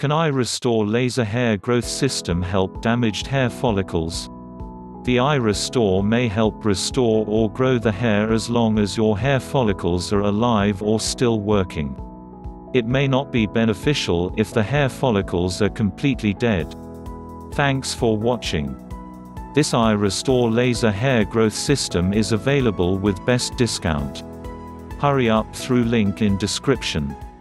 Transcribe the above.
Can iRestore laser hair growth system help damaged hair follicles? The iRestore may help restore or grow the hair as long as your hair follicles are alive or still working. It may not be beneficial if the hair follicles are completely dead. Thanks for watching. This iRestore laser hair growth system is available with best discount. Hurry up through link in description.